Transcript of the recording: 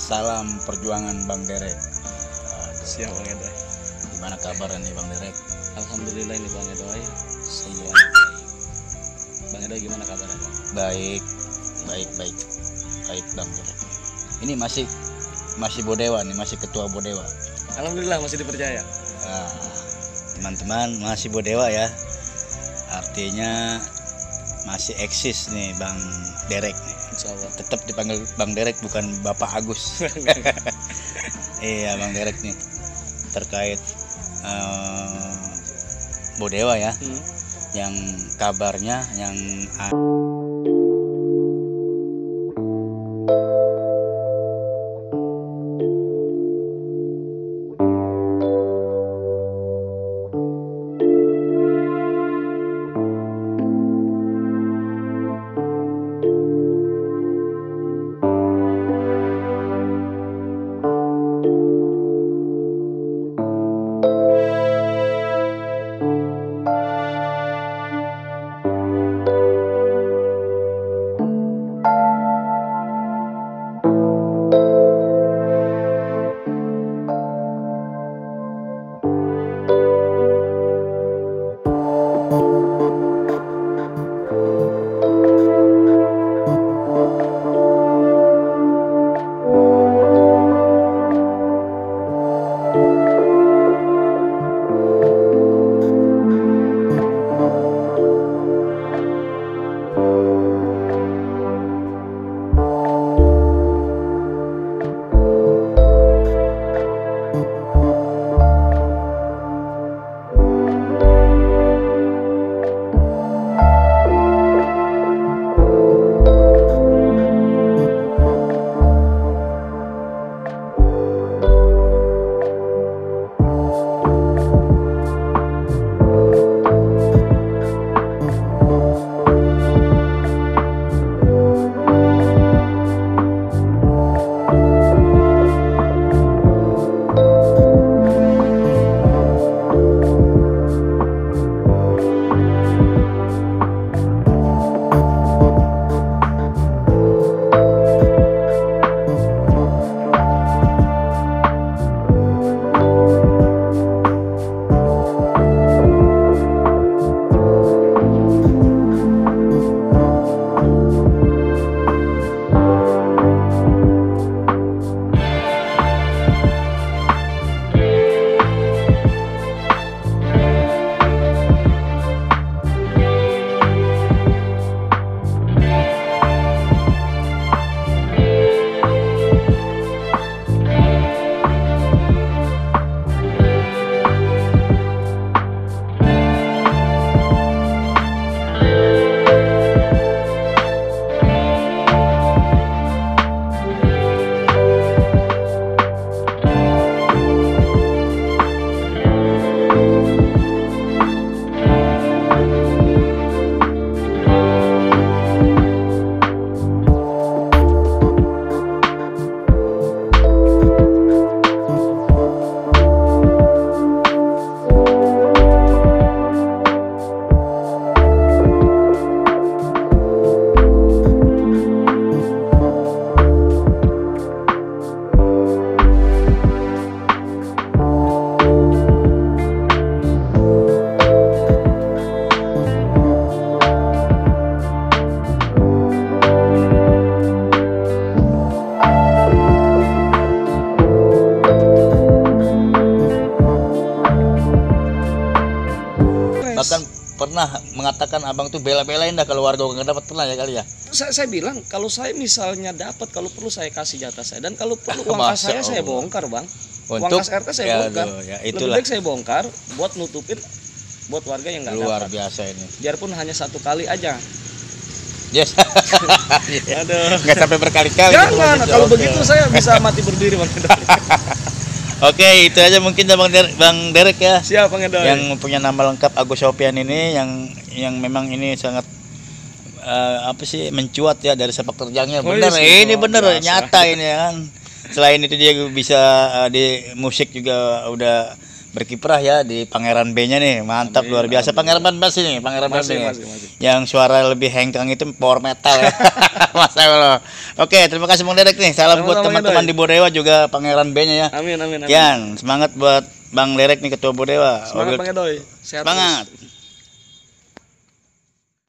Salam perjuangan Bang Derek. Siap Bang Edoy. Gimana kabar nih Bang Derek? Alhamdulillah ini Bang Edoy. Siap. Bang Edoy gimana kabarnya? Baik, baik Bang Derek. Ini masih Bodewa nih, masih ketua Bodewa. Alhamdulillah masih dipercaya. Nah, teman-teman masih Bodewa ya. Artinya masih eksis nih Bang Derek nih. Insyaallah. Tetap dipanggil Bang Derek, bukan Bapak Agus. Iya Bang Derek nih terkait Bodewa ya, yang kabarnya yang bahkan pernah mengatakan abang tuh bela-belain dah kalau warga nggak dapat, pernah ya kali ya? Saya bilang kalau saya misalnya dapat, kalau perlu saya kasih jatah saya, dan kalau perlu uang kas saya bongkar Bang. Uang kas RT saya bongkar. Ya, lebih baik saya bongkar buat nutupin buat warga yang nggak dapat. Luar biasa ini. Biarpun hanya satu kali aja. Yes. Aduh. Nggak sampai berkali-kali. Jangan, kalau begitu saya bisa mati berdiri Bang. Oke, itu aja mungkin Bang Derek ya. Siap Bang Edoy. Yang punya nama lengkap Agus Sofian ini, yang memang ini sangat apa sih, mencuat ya dari sepak terjangnya. Bener, ini bener biasa. Nyata ini ya kan. Selain itu dia bisa di musik juga udah berkiprah ya di Pangeran B-nya nih. Mantap, Amin, luar biasa. Pangeran bass ini, Pangeran bass Masih, ini. masih. Yang suara lebih hengkang itu power metal ya. Masa Allah. Oke, terima kasih Bang Derek nih. Salam buat Sama-sama, teman-teman Doi. di Bodewa juga Pangeran B-nya ya. Amin, amin, amin. Semangat buat Bang Derek nih ketua Bodewa. Semangat Bang Edoy. Sehat terus. Semangat.